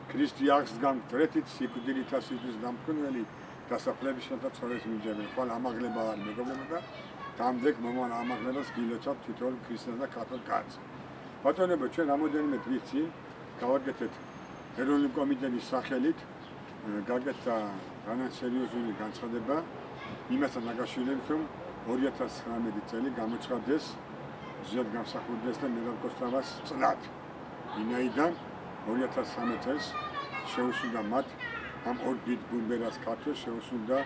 ქრისტიანს გამტრეთით სიკვდილით ასისთვის დამქმნელი დასაფლებისათა ცხოვრების მიმჯერებელი ხვალ ამაღლება არ მეგობრებო და დამდეგ მომავალ ამაღლებას გილოცავთ თითოეულ ქრისტიან და კათოლიკ კაცს. ბატონებო, ჩვენ რამოდენიმე დღის წინ გავაკეთეთ ეროვნული კომიტეტის სახელით გაკეთდა რანაც სერიოზული განცხადება იმასთან დაკავშირებით, რომ 2019 წელი გამოცხადდეს ზედ გამსახურდეს და მედალკოსტავას წლად. ვინაიდან 2013 წელს შეუსრულდა მათ ამ ორ დიდ ბუნბერას ქართველს შეუსრულდა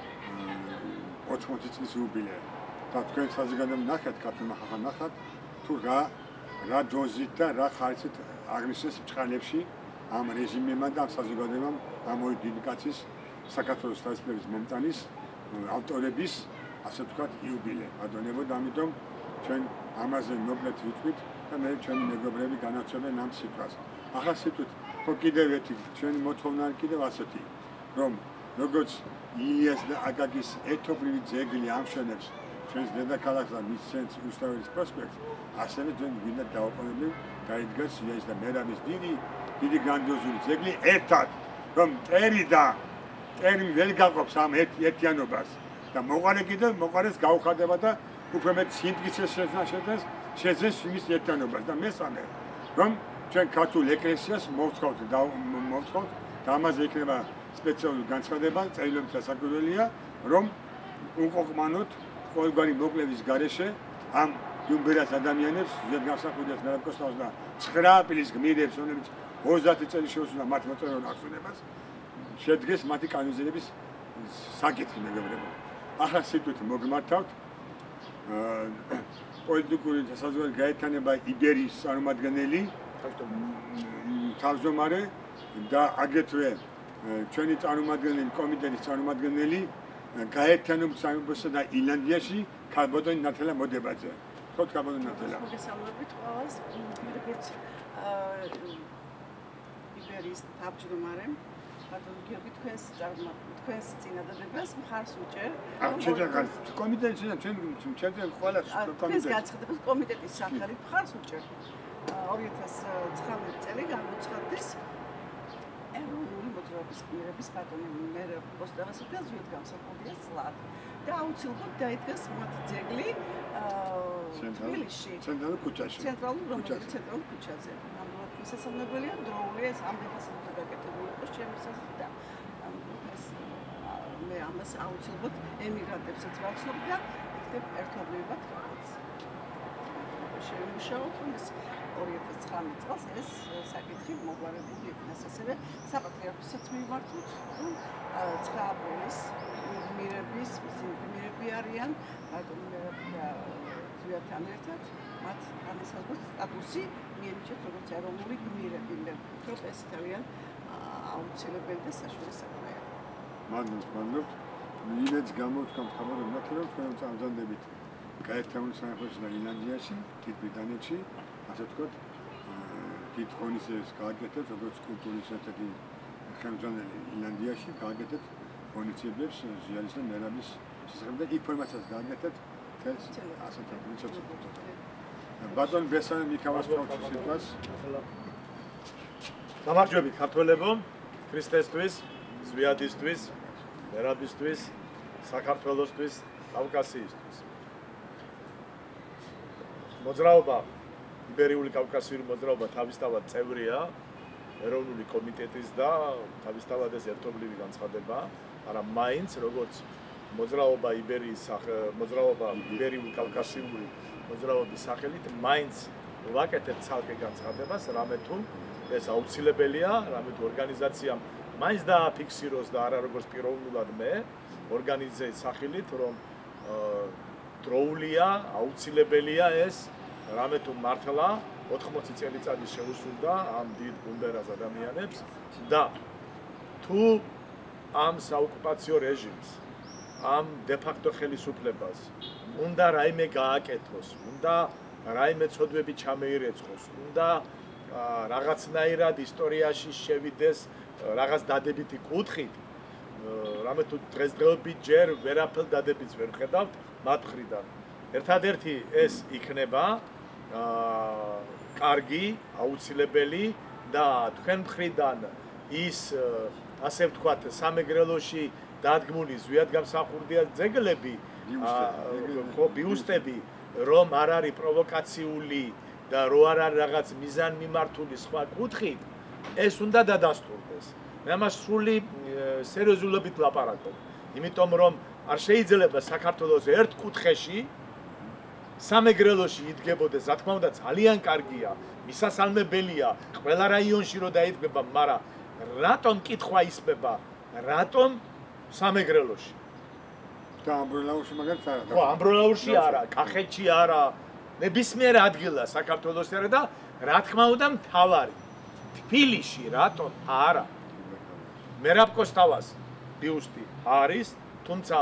80 წლის იუბილეა. და თქვენ საზოგადოებამ ნახეთ, ქართულმა ხალხმა ნახათ, თუ რა დოზით და რა ხარისხით აღნიშნეს ბჭყალებში ამ რეჟიმებმა და ამ საზოგადოებამ ამ ორი დიდი კაცის საქართველოს თავისუფლების მომტანის ავტორების ასე ვთქვათ იუბილე. ბატონებო, და ამიტომ ჩვენ ამაზე მოკლედ ვიტყვით და მე ჩვენი მეგობრები განაცხადნენ ამ სიტყვას. ახლა სიტყვით ხო კიდევ ერთი ჩვენი მოთხოვნა კიდევ ასეთი, რომ როგორც ილიას და აკაკის ეთობრივი ძეგლი ამშვენებს ჩვენს დედაქალაქს და მის ცენტრს რუსთაველის პროსპექტს, ასევე ჩვენ გვინდა დავაყენებინო დაიდგას ილიას და მერაბის დიდი გრანდიოზული ძეგლი ერთად, რომ ტერიმი ვერ გაყოფს ამ ერთიანობას და მოყარეს გაუხადება და უფრო მეტ სიმტკიცეს შეძლეს იმის ერთიანობას და მესამე, რომ ჩვენ ქართულ ეკლესიას მოვთხოვთ და ამაზე იქნება სპეციალური განცხადება, წერილობით დასაკვირველია, რომ უკოყმანოთ ყოველგვარი მოკლევის გარეშე ამ ბუნბერას ადამიანებს, ზედ გამსახურდეს მედალკოსტავას და 9 აპრილის გმირებს, რომლებიც 30 წელი შეუსრულდა მათ მოწვეულ აღზრდებას, შედგეს მათი კანონიზების საკითხი, მეგობრებო. ახლა სიტყვით მოგმართავთ პოლიტიკური საზოგადოების გაერთიანება იბერიის წარმომადგენელი თავმჯდომარე და აგრეთვე ჩვენი წარმომადგენელი კომიტეტის წარმომადგენელი გაერთიანების სამეფოსა და ირლანდიაში ქალბატონი ნათელა მოდებაძე. ხო, ქალბატონი ნათელა. მოგესალმებით ყველას, როგორც იბერიის თავმჯდომარე, ბატონ გიორგი თქვენს წინადადებას მხარს უჭერ. კომიტეტის ჩვენ ყველა კომიტეტის განცხადებას კომიტეტის სახელით მხარს უჭერ. 2019 წელი გამოცხადდეს ეროვნული მოძრაობის გმირების ბატონი მერაბ კოსტავასა და ზვიად გამსახურდიას წლად. და აუცილებლად დაიდგას მათი ძეგლი თბილისში, ცენტრალურ ქუჩაში. ცენტრალურ ქუჩაზე. ნამდვილად მისასალმებელია, დროულია ეს ამდენი სასწავლო გაკეთებული იყოს ჩემს ასეთ და მე ამას აუცილებლად ემიგრანტებსაც ვახსოვ და იქნებ ერთობლივად შევიმუშაოთ, რომ ეს 2019 წელს ეს საკითხი მოგვარებული იქნას. ასევე საპატრიარქოსაც მივმართოთ, რომ 9 აპრილის გმირები არიან, ბატონი მერაბი და ზვიადთან ერთად, მათ განსაზღვროს სტატუსი მიენიჭათ როგორც ეროვნული გმირები. მე ვფიქრობ, ეს ძალიან აუცილებელი და საშუალო საქმეა. მადლობთ. იმედს გამოთქვამთ ხაბარով ნათელ, რომ თქვენ წამზადებით გაერთიანებული სამეფოში და ირლანდიაში, დიდ ბრიტანეთში, ასე ვთქვათ, დიდ ღონისძიებას გააკეთებთ, როგორც კულტურის ერთ-ერთი ხელმძღვანელი ირლანდიაში, გააკეთებთ ღონისძიებებს ზვიადის და მერაბის შესახებ და ინფორმაციას გააკეთებთ თელს ასეთ ინსტიტუტში. ბატონ ბესანი მიქავას პროფესორს. გამარჯვებით ქართველებო, ქრისტესთვის, ზვიადისთვის, მერაბისთვის, საქართველოსთვის, კავკასიისთვის. მოძრაობა იბერიული კავკასიური მოძრაობა თავისთავად წევრია ეროვნული კომიტეტის და თავისთავად ეს ერთობლივი განცხადება, მაგრამ მაინც როგორც მოძრაობა იბერიული კავკასიური მოძრაობის სახელით მაინც ვაკეთებთ ცალკე განცხადებას, რამე თუ ეს აუცილებელია, რამე თუ ორგანიზაციამ მაინც დააფიქსიროს და არა როგორც პიროვნულად მე ორგანიზაციის სახელით, რომ დროულია, აუცილებელია ეს რამე თუ მართლა 80 წელიწადი შეუსრულდა ამ დიდ ბუნბერას ადამიანებს და თუ ამ საოკუპაციო რეჟიმს, ამ დე-ფაქტო ხელისუფლებას უნდა რაიმე გააკეთოს, უნდა რაიმე ცოდვები ჩამეირეცხოს, უნდა რაღაცნაირად ისტორიაში შევიდეს რაღაც დადებითი კუთხით, რამე თუ დღესდღეობით ჯერ ვერაფერ დადებითს ვერ ვხედავთ მათ მხრიდან. ერთადერთი ეს იქნება კარგი, აუცილებელი და თქვენ მხრიდან ის ასე ვთქვათ სამეგრელოში დადგმული ზვიადგამსახურდია ძეგლები ბიუსტები რომ არ არის პროვოკაციული და რო არ არის რაღაც მიზანმიმართული სხვა კუთხით ეს უნდა დადასტურდეს მე ამას სრული სერიოზულობით ვლაპარაკობ იმიტომ რომ არ შეიძლება საქართველოს ერთ კუთხეში სამეგრელოში იდგებოდეს რა თქმა უნდა ძალიან კარგია მისასალმებელია ყველა რაიონში რო დაიდგება მაგრამ რატომ კითხვა ისმება რატომ სამეგრელოში და ამბროლაურში მაგალითად არა ხო ამბროლაურში არა კახეთში არა ნებისმიერ ადგილას საქართველოსში და რა თქმა უნდა მთავარი თბილისში რატომ არა მერაბკოსტავას ბიუსტი არის თუმცა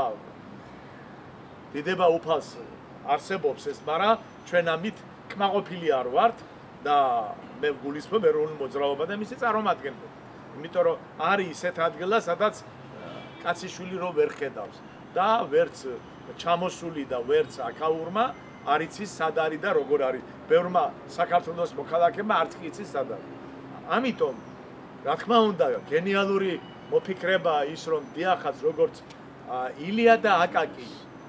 დიდება უფალს არსებობს ეს მაგრამ ჩვენ ამით კმაყოფილი არ ვართ და მე გულისხმობ ეროვნულ მოძრაობა და მისი წარმომადგენლები იმიტომ რომ არის ისეთ ადგილა სადაც კაციშვილი რო ვერ ხედავს და ვერც ჩამოსული და ვერც აკაურმა არ იცის სად არის და როგორ არის ბევრმა საქართველოს მოქალაქეებმა არც კი იცის სად არის ამიტომ რა თქმა უნდა გენიალური მოფიქრება ის რომ დიახაც როგორც ილია და აკაკი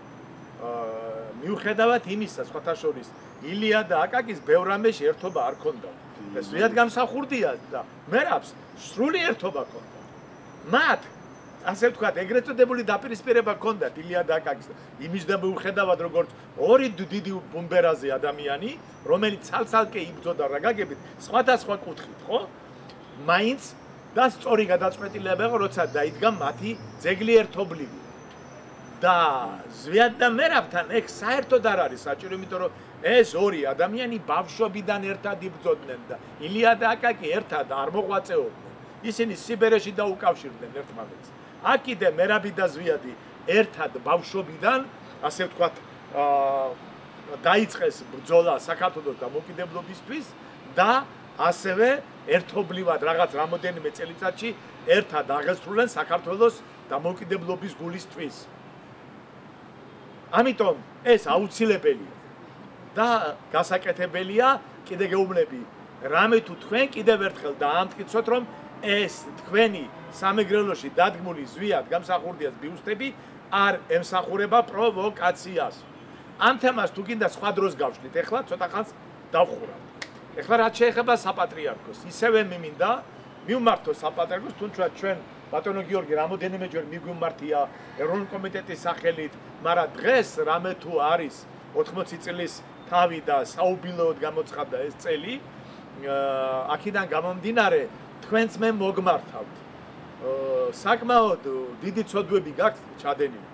მიუხედავად იმისა სხვათა შორის ილია და აკაკის ბევრ რამეში ერთობა არ ქონდა ეს ზვიადგამსახურდია და მერაბს სრული ერთობა ქონდა მათ ასე ვთქვათ ეგრეთ წოდებული დაპირისპირება ქონდათ ილია და აკაკის იმის და მიუხედავად როგორც ორი დიდი ბუმბერაზე ადამიანი რომელიც ცალ-ცალკე იბრძოდა რა გაგებით სხვადასხვა კუთხით ხო მაინც და სწორი გადაწყვეტილება იყო როცა დაიდგა მათი ძეგლი ერთობლივი და ზვიად და მერაბთან ეგ საერთოდ არ არის საჭირო იმიტომ რომ ეს ორი ადამიანი ბავშვობიდან ერთად იბრძოდნენ და ილია და აკაკი ერთად არ მოღვაწეობდნენ ისინი სიბერეში დაუკავშირდნენ ერთმანეთს აქ კიდე მერაბი და ზვიადი ერთად ბავშვობიდან ასე ვთქვათ დაიწყეს ბრძოლა საქართველოს დამოუკიდებლობისთვის და ასევე ერთობლივად რაღაც რამოდენიმე წელიწადში ერთად აღესრულნენ საქართველოს დამოუკიდებლობის გულისთვის ამიტომ ეს აუცილებელია და გასაკეთებელია კიდე გეუბნები რამე თუ თქვენ კიდევ ერთხელ დაამტკიცოთ რომ ეს თქვენი სამეგრელოში დადგმული ზვიადგამსახურდიას ბიუსტები არ ემსახურება პროვოკაციას ამ თემას თუ გინდა სხვა დროს გავშლით ეხლა ცოტა ხანს დავხურავთ ეხლა რაც შეეხება საპატრიარქოს ისევე მიმინდა მივმართოს საპატრიარქოს თუნდაც ჩვენ ბატონო გიორგი რამოდენიმეჯერ მიგვიმართია ეროვნული კომიტეტის სახელით მაგრამ დღეს რამე თუ არის 80 წლის თავი და საუბილოოდ გამოცხადდა ეს წელი აქედან გამომდინარე თქვენც მე მოგმართავთ საკმაოდ დიდი ცოდვები გაქვთ ჩადენილი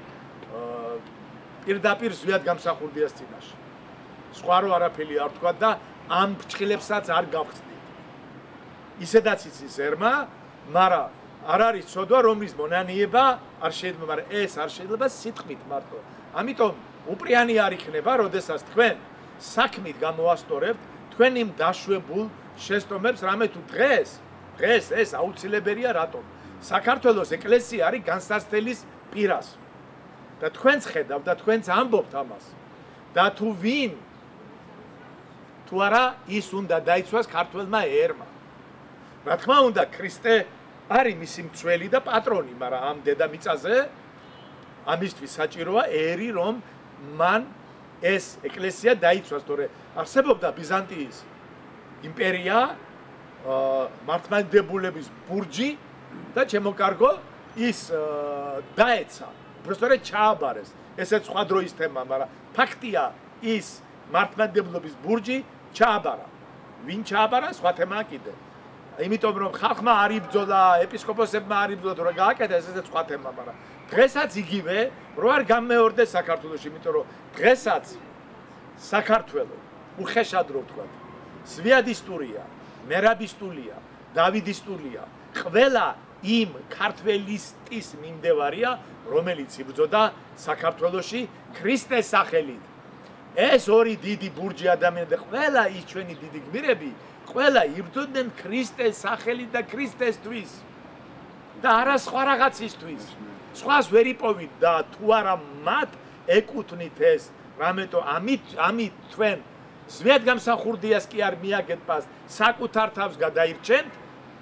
პირდაპირ ზვიადგამსახურდიას წინაშე სხვა რო არაფერი არ თქვა და ამ ფრჩხილებსაც არ გავხსნით ისედაც იცის ერმა მაგრამ არ არის ცოდვა რომლის მონანიება არ შეიძლება მაგრამ ეს არ შეიძლება სიტყვით მარტო ამიტომ უპრიანი არ იქნება როდესაც თქვენ საქმით გამოასწორებთ თქვენ იმ დაშვებულ შესტომებს რამე თუ დღეს ეს აუცილებელია რატომ საქართველოს ეკლესია არის განსაცდელის პირას და თქვენც ხედავთ და თქვენც ამბობთ ამას და თუ ვინ თუ არა ის უნდა დაიცვას ქართველმა ერმა რა თქმა უნდა ქრისტე არის მისი მცველი და პატრონი მაგრამ ამ დედამიწაზე ამისთვის საჭიროა ერი რომ მან ეს ეკლესია დაიცვას თორე არსებობდა ბიზანტიის იმპერია მართლმადიდებლების ბურჯი და ჩემო კარგო ის დაეცა უბრალოდ ჩააბარეს ესეც სხვა დროის თემა მაგრამ ფაქტია ის მართლმადიდებლობის ბურჯი ჩააბარა ვინ ჩააბარა სხვა თემაა კიდე იმიტომ რომ ხალხმა არ იბრძოლა ეპისკოპოსებმა არ იბრძოლა თუ რა გააკეთეს ესეც სხვა თემა მაგრამ დღესაც იგივე რო არ გამეორდეს საქართველოში იმიტომ რომ დღესაც საქართველო უხეშად რო ვთქვა ზვიადისტურია მერაბისტულია დავიდისტულია ყველა იმ ქართველისტის მიმდევარია რომელიც იბრძოდა საქართველოში ქრისტეს სახელით ეს ორი დიდი ბურჯი ადამიანები ყველა ის ჩვენი დიდი გმირები ყველა იბრძოდნენ ქრისტეს სახელით და ქრისტესთვის და არა სხვა რაღაცისთვის სხვას ვერ იპოვით და თუ არა მათ ეკუთვნით ეს რამეთო ამით თქვენ ზვიადგამსახურდიას კი არ მიაგეთ პას საკუთარ თავს გადაირჩენთ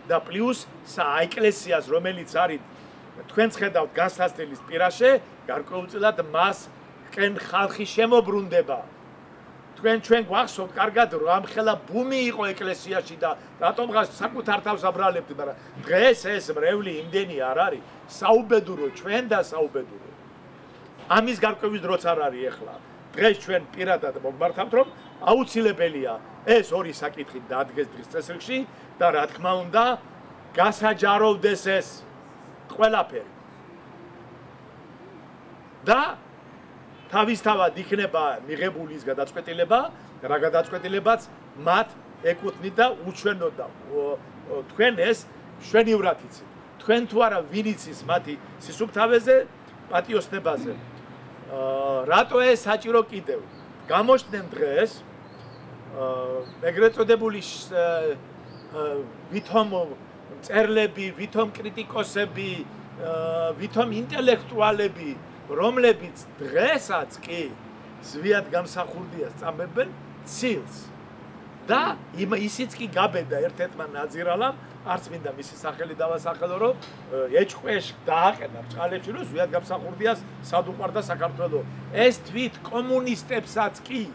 და პლუს საეკლესიას, რომელიც არის თქვენც ხედავთ განსასწრების პირაშე, გარკვეულწილად მას ყენ ხალხი შემოbrunდება. ჩვენ გვახსოვთ კარგად რომ ამხელა ბუმი იყო ეკლესიაში და რატომღაც საკუთარ თავს აბრალებთ, მაგრამ დღეს ეს მრევლი იმდენი არ არის, საუბედურო ჩვენ და საუბედურო. ამის გარკვევის დროც არ არის ახლა. დღეს ჩვენ პირადად მოგმართავთ რომ აუცილებელია ეს ორი საკითხი დადგეს დღის წესრიგში და რა თქმა უნდა გასაჯაროვდეს ეს ყველაფერი. და თავისთავად იქნება მიღებული ის გადაწყვეტილება, რა გადაწყვეტილებაც მათ ეკუთვნით და უჩვენოთ და თქვენ ეს მშვენივრად იცით. თქვენ თუ არა ვინ იცის მათი სისუფთავეზე, პატიოსნებაზე. რატო ეს საჭირო კიდევ? გამოჩნდნენ დღეს ეგრეთ წოდებული ვითომ მწერლები, ვითომ კრიტიკოსები, ვითომ ინტელექტუალები, რომლებიც დღესაც კი ზვიად გამსახურდიას წამებენ ცილს და ისიც კი გაბედა ერთ-ერთმა ნაძირალამ, არც მინდა მისი სახელი დავასახელო, რომ ეჭყვეშ დააყენა ბჭყალებში, რომ ზვიად გამსახურდიას სად უყვარდა საქართველო. ეს თვით კომუნისტებსაც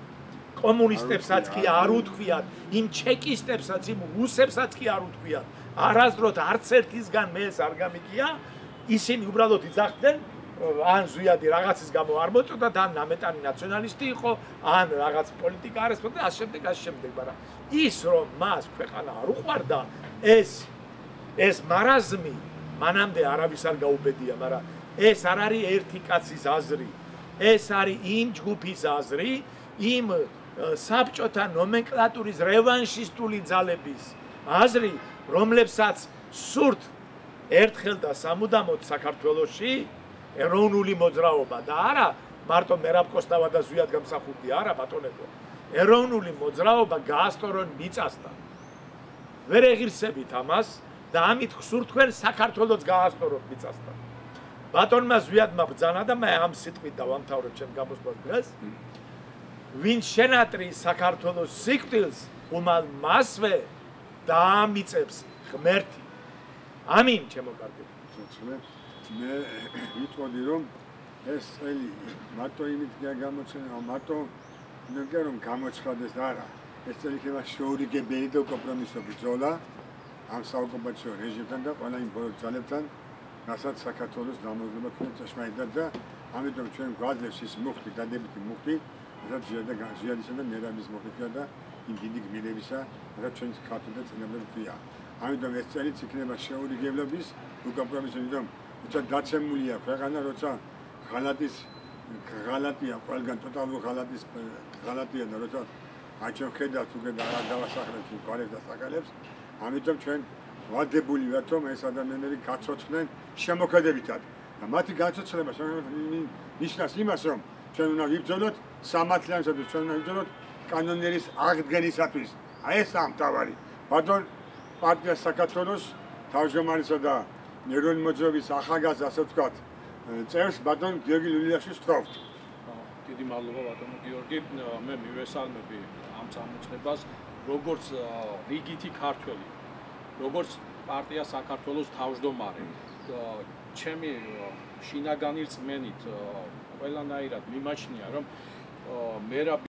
კი არ უთქვიათ, იმ ჩეკისტებსაც, იმ რუსებსაც კი არ უთქვიათ. არასდროს არც ერთისგან მე ეს არ გამიგია, ისინი უბრალოდ იძახდნენ ან ზვიადი რაღაცის გამო არ მოწოდა და ან ნამეტანი ნაციონალისტი იყო, ან რაღაც პოლიტიკა არ ესწოდა და ასე შემდეგ, მაგრამ ის რომ მას ქვეყანა არ უყვარდა, ეს მარაზმი მანამდე არავის არ გაუბედია, მაგრამ ეს არ არის ერთი კაცის აზრი. ეს არის იმ ჯგუფის აზრი, იმ საბჭოთა ნომენკლატურის რევანშისტული ძალების აზრი, რომლებსაც სურთ ერთხელ და სამუდამოდ საქართველოში ეროვნული მოძრაობა და არა მარტო მერაბ კოსტავა და ზვიად გამსახურდია, არა ბატონებო. ეროვნული მოძრაობა გაასწორონ მიწასთან. ვერ ეღირსებით ამას და ამით სურთ თქვენ საქართველოს გაასწოროთ მიწასთან. ბატონმა ზვიადმა ბრძანა და მე ამ სიტყვით დავამთავრებ ჩემ გამოსვლას დღეს. ვინ შენატრის საქართველოს სიკვდილს, უმალ მასვე დაამიწებს ღმერთი. ამინ, ჩემო კარგო. მე ვიტყოდი რომ ეს წელი მარტო იმით გამოჩენა, მარტო მე რომ გამოცხადეს და არა. ეს წელი იქნება შეურიგებელი და კომპრომისო ბრძოლა ამ საოკუპაციო რეჟიმთან და ყველა იმ ბოლო ძალებთან, რასაც საქართველოს დამოუკიდებლობა ქონდა ჭეშმარიტად და ამიტომ ჩვენ გვაძლევს ის მუხტი, დადებითი მუხტი, რაც ზვიადისა და მერაბის მუხტია და იმ დიდი გმირებისა, რაც ჩვენ ქართულ და წინაპრებს ქვია. ამიტომ ეს წელიც იქნება შეურიგებლობის უკომპრომისო, იმიტომ როცა დაცემულია ქვეყანა, როცა ღალატია, ყველგან ტოტალური ღალატია და როცა აჩვენ ხედავთ უკვე და არ დავასახელებ გვარებს და საკალებს, ამიტომ ჩვენ ვადებული ვართ, რომ ეს ადამიანები გაცოცხლდნენ შემოქმედებითად. და მათი გაცოცხლება ნიშნავს იმას, რომ ჩვენ უნდა ვიბრძოლოთ სამართლიანობისათვის, ჩვენ უნდა ვიბრძოლოთ კანონერის აღდგენისათვის. აი ეს ამთავარი. ბატონ პარტია საქართველოს თავმჯდომარისა და ეროვნული მოძრაობის ახალგაზრდა, ასე ვთქვათ, წევს ბატონ გიორგი ლულიაშვილს ვთხოვთ. დიდი მადლობა ბატონო გიორგი, მე მივესალმები ამ წამოწყებას, როგორც რიგითი ქართველი, როგორც პარტია საქართველოს თავმჯდომარე. ჩემი შინაგანი რწმენით ყველანაირად მიმაჩნია, რომ მერაბ